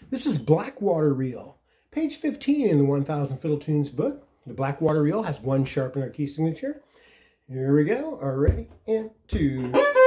This is Blackwater reel, page 15 in the 1000 Fiddle Tunes book. The Blackwater reel has one sharpener key signature. Here we go. Are ready? And two.